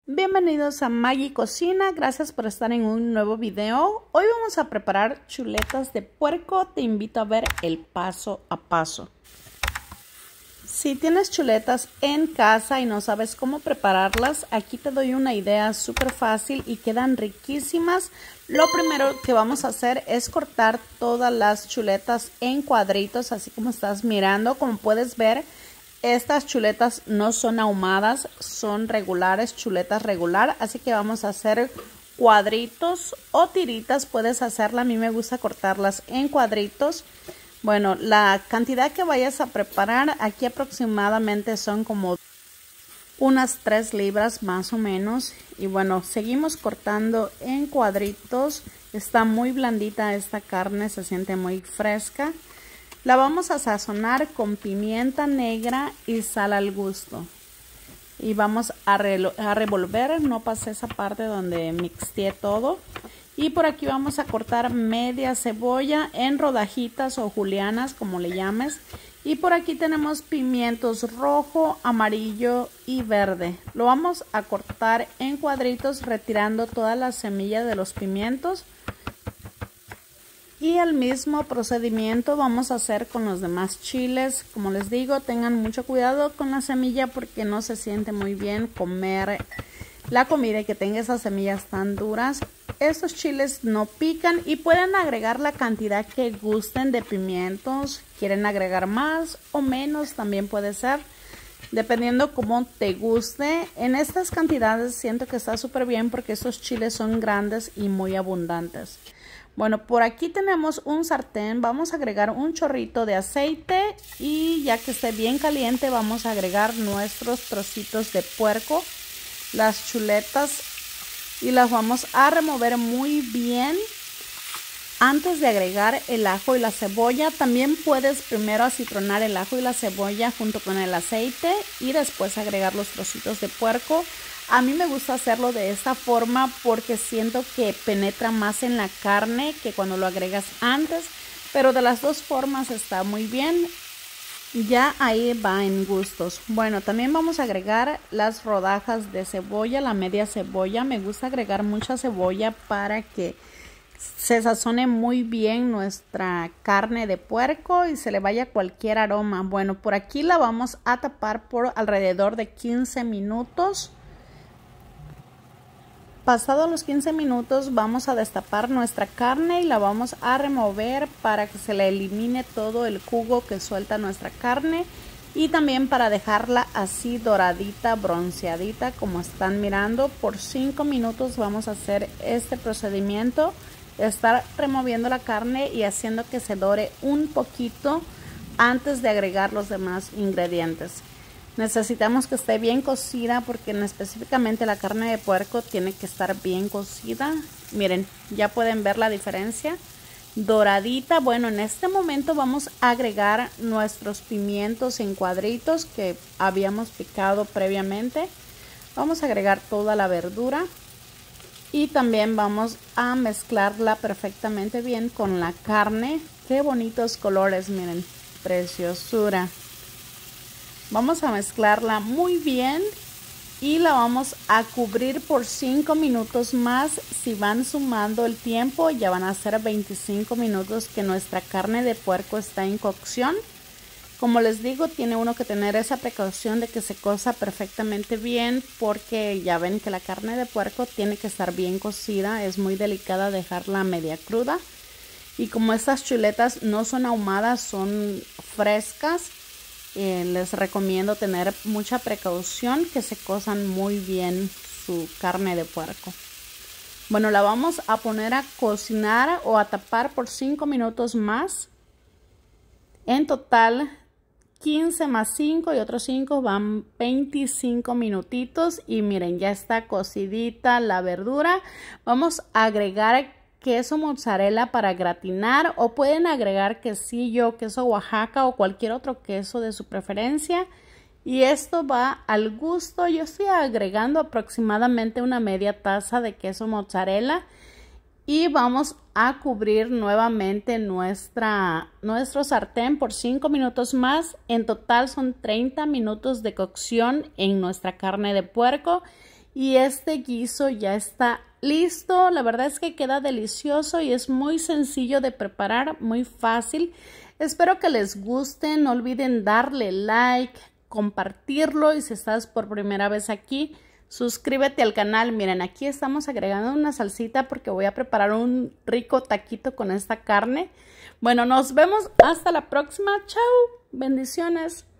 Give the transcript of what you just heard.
Bienvenidos a Maggie Cocina, gracias por estar en un nuevo video. Hoy vamos a preparar chuletas de puerco, te invito a ver el paso a paso. Si tienes chuletas en casa y no sabes cómo prepararlas, aquí te doy una idea súper fácil y quedan riquísimas. Lo primero que vamos a hacer es cortar todas las chuletas en cuadritos, así como estás mirando. Como puedes ver, estas chuletas no son ahumadas, son regulares, chuletas regular, así que vamos a hacer cuadritos o tiritas, puedes hacerla. A mí me gusta cortarlas en cuadritos. Bueno, la cantidad que vayas a preparar aquí aproximadamente son como unas 3 libras más o menos. Y bueno, seguimos cortando en cuadritos. Está muy blandita esta carne, se siente muy fresca. La vamos a sazonar con pimienta negra y sal al gusto. Y vamos a revolver, no pasé esa parte donde mixteé todo. Y por aquí vamos a cortar media cebolla en rodajitas o julianas, como le llames. Y por aquí tenemos pimientos rojo, amarillo y verde. Lo vamos a cortar en cuadritos, retirando todas las semillas de los pimientos. Y el mismo procedimiento vamos a hacer con los demás chiles. Como les digo, tengan mucho cuidado con la semilla porque no se siente muy bien comer la comida y que tenga esas semillas tan duras. Estos chiles no pican y pueden agregar la cantidad que gusten de pimientos. Quieren agregar más o menos, también puede ser, dependiendo cómo te guste. En estas cantidades siento que está súper bien porque estos chiles son grandes y muy abundantes. Bueno, por aquí tenemos un sartén, vamos a agregar un chorrito de aceite y ya que esté bien caliente vamos a agregar nuestros trocitos de puerco, las chuletas, y las vamos a remover muy bien antes de agregar el ajo y la cebolla. También puedes primero acitronar el ajo y la cebolla junto con el aceite y después agregar los trocitos de puerco. A mí me gusta hacerlo de esta forma porque siento que penetra más en la carne que cuando lo agregas antes, pero de las dos formas está muy bien. Ya ahí va en gustos. Bueno, también vamos a agregar las rodajas de cebolla, la media cebolla. Me gusta agregar mucha cebolla para que se sazone muy bien nuestra carne de puerco y se le vaya cualquier aroma. Bueno, por aquí la vamos a tapar por alrededor de 15 minutos. Pasados los 15 minutos vamos a destapar nuestra carne y la vamos a remover para que se le elimine todo el jugo que suelta nuestra carne y también para dejarla así doradita, bronceadita como están mirando. Por 5 minutos vamos a hacer este procedimiento, estar removiendo la carne y haciendo que se dore un poquito antes de agregar los demás ingredientes. Necesitamos que esté bien cocida porque específicamente la carne de puerco tiene que estar bien cocida. Miren, ya pueden ver la diferencia. Doradita. Bueno, en este momento vamos a agregar nuestros pimientos en cuadritos que habíamos picado previamente. Vamos a agregar toda la verdura y también vamos a mezclarla perfectamente bien con la carne. Qué bonitos colores, miren, preciosura. Vamos a mezclarla muy bien y la vamos a cubrir por 5 minutos más. Si van sumando el tiempo, ya van a ser 25 minutos que nuestra carne de puerco está en cocción. Como les digo, tiene uno que tener esa precaución de que se cosa perfectamente bien porque ya ven que la carne de puerco tiene que estar bien cocida. Es muy delicada dejarla media cruda. Y como estas chuletas no son ahumadas, son frescas, les recomiendo tener mucha precaución que se cosan muy bien su carne de puerco. Bueno, la vamos a poner a cocinar o a tapar por 5 minutos más. En total 15 más 5 y otros 5 van 25 minutitos y miren, ya está cocidita la verdura. Vamos a agregar queso mozzarella para gratinar o pueden agregar quesillo, queso Oaxaca o cualquier otro queso de su preferencia. Y esto va al gusto. Yo estoy agregando aproximadamente una media taza de queso mozzarella y vamos a cubrir nuevamente nuestro sartén por 5 minutos más. En total son 30 minutos de cocción en nuestra carne de puerco y este guiso ya está listo. La verdad es que queda delicioso y es muy sencillo de preparar, muy fácil. Espero que les guste, no olviden darle like, compartirlo y si estás por primera vez aquí, suscríbete al canal. Miren, aquí estamos agregando una salsita porque voy a preparar un rico taquito con esta carne. Bueno, nos vemos hasta la próxima. Chao, bendiciones.